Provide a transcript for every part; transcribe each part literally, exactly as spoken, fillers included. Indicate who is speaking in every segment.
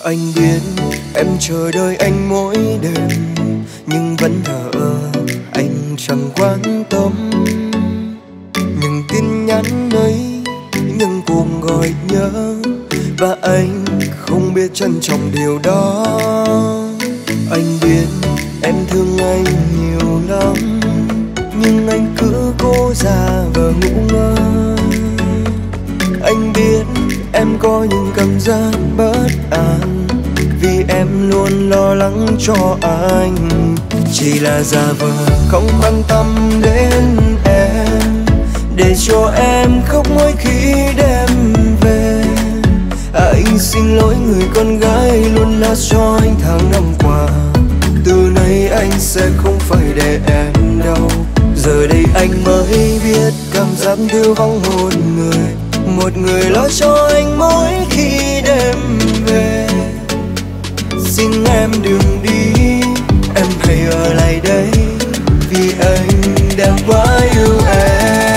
Speaker 1: Anh biết em chờ đợi anh mỗi đêm, nhưng vẫn thờ ơ, anh chẳng quan tâm. Những tin nhắn ấy, những cuộc gọi nhớ, và anh không biết trân trọng điều đó. Anh biết em thương anh nhiều lắm, nhưng anh cứ cố giả vờ ngủ ngơ. Anh biết em có những cảm giác bất an, vì em luôn lo lắng cho anh. Chỉ là giả vờ không quan tâm đến em, để cho em khóc mỗi khi đêm về. À, anh xin lỗi người con gái luôn lo cho anh tháng năm qua. Từ nay anh sẽ không phải để em đâu. Giờ đây anh mới biết cảm giác thiếu vắng một người, một người lo cho anh mỗi khi đêm về. Xin em đừng đi, em hãy ở lại đây, vì anh đã quá yêu em.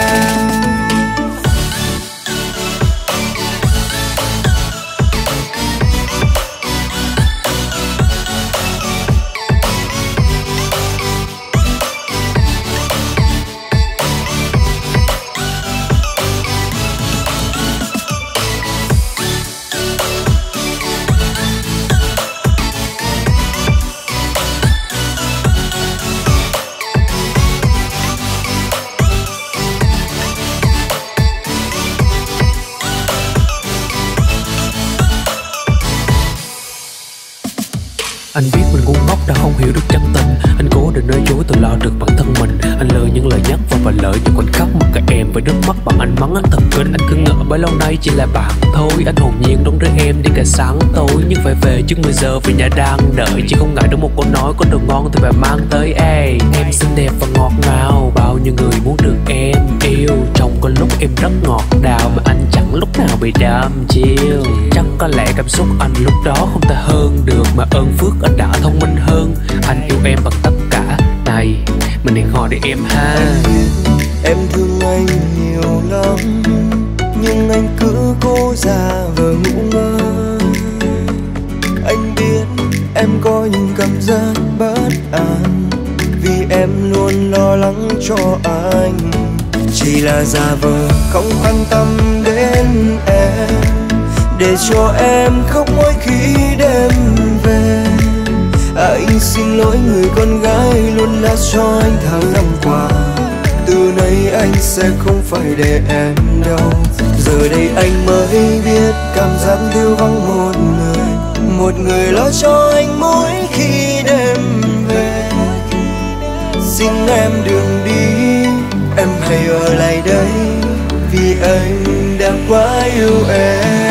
Speaker 2: Anh biết mình ngu ngốc đã không hiểu được chân tình. Anh cố định nói dối tự lo được bản thân mình. Anh lừa những lời nhắc và và lợi những khoảnh khắc mặc cả em với nước mắt bằng anh mắng anh thật kinh. Anh cứ ngỡ bấy lâu nay chỉ là bạn thôi. Anh hồn nhiên đón đứa em đi cả sáng tối, nhưng phải về trước mười giờ vì nhà đang đợi. Chỉ không ngại được một câu nói có đồ ngon thì phải mang tới. Ê, em xinh đẹp và ngọt ngào, bao nhiêu người muốn được em yêu. Trong có lúc em rất ngọt đào, mà anh chẳng lúc nào bị đam chiêu. Chắc có lẽ cảm xúc anh lúc đó không thể hơn được, mà ơn phước anh đã thông minh hơn. Anh yêu em bằng tất cả, này mình hẹn hò để em ha.
Speaker 1: Anh biết em thương anh nhiều lắm, nhưng anh cứ cố giả vờ ngủ ngơ. Anh biết em có những cảm giác bất an, vì em luôn lo lắng cho anh. Chỉ là giả vờ không quan tâm đến em, để cho em khóc mỗi khi đêm về. À, anh xin lỗi người con gái luôn là cho anh tháng năm qua. Từ nay anh sẽ không phải để em đâu. Giờ đây anh mới biết cảm giác thiếu vắng một người, một người lo cho anh mỗi khi đêm về. Xin em đừng đi, em hãy ở lại đây, vì anh đã quá yêu em.